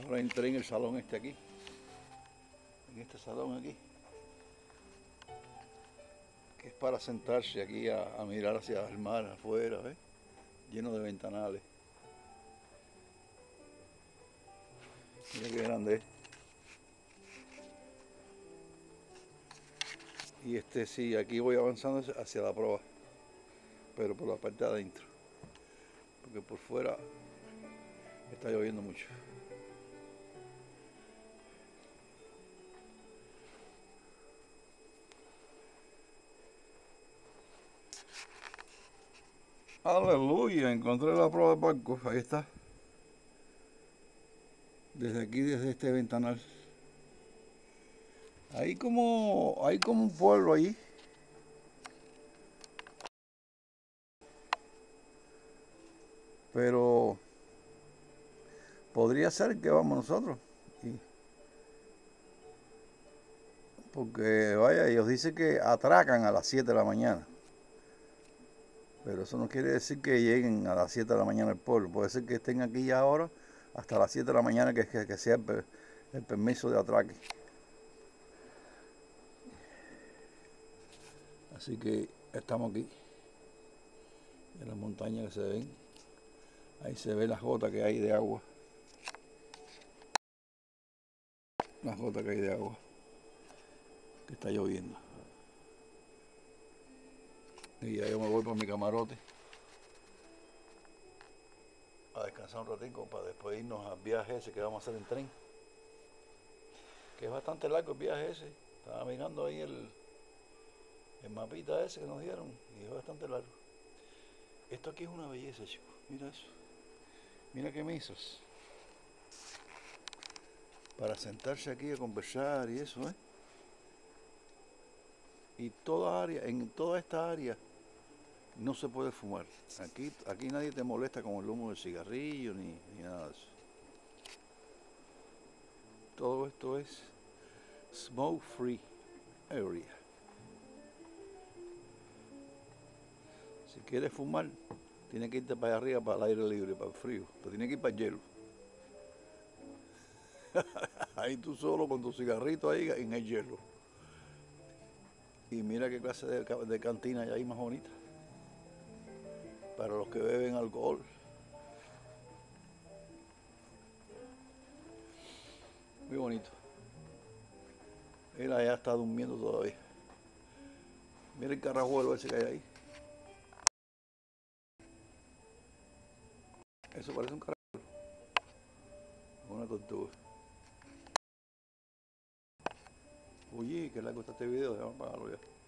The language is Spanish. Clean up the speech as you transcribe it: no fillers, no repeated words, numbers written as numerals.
Ahora entré en el salón aquí, en este salón aquí, que es para sentarse aquí a mirar hacia el mar afuera, ¿ves? Lleno de ventanales. Mira qué grande es. Y sí, aquí voy avanzando hacia la proa, pero por la parte de adentro, porque por fuera está lloviendo mucho. Aleluya, encontré la proa de barco, ahí está. Desde aquí, desde este ventanal. Hay como un pueblo ahí. Pero podría ser que vamos nosotros. Y- Porque vaya, ellos dicen que atracan a las 7 de la mañana. Pero eso no quiere decir que lleguen a las 7 de la mañana al pueblo. Puede ser que estén aquí ya ahora hasta las 7 de la mañana, que sea el permiso de atraque. Así que estamos aquí, en las montañas que se ven. Ahí se ve las gotas que hay de agua. Las gotas que hay de agua, que está lloviendo. Y ya yo me voy por mi camarote a descansar un ratico para después irnos al viaje ese que vamos a hacer en tren. Que es bastante largo el viaje ese. Estaba mirando ahí el mapita ese que nos dieron y es bastante largo. Esto aquí es una belleza, chicos. Mira eso. Mira qué mesas. Para sentarse aquí a conversar y eso, ¿eh? Y en toda esta área no se puede fumar. Aquí nadie te molesta con el humo del cigarrillo ni nada de eso. Todo esto es smoke free area. Si quieres fumar, tienes que irte para allá arriba, para el aire libre, para el frío. Te tienes que ir para el hielo. Ahí tú solo con tu cigarrito ahí en el hielo. Y mira qué clase de cantina hay ahí más bonita. Para los que beben alcohol. Muy bonito. Mira, ya está durmiendo todavía. Mira el carrajuelo ese que hay ahí. Eso parece un carrajuelo. Una tortuga. Oye, qué largo está este video. Déjame apagarlo ya.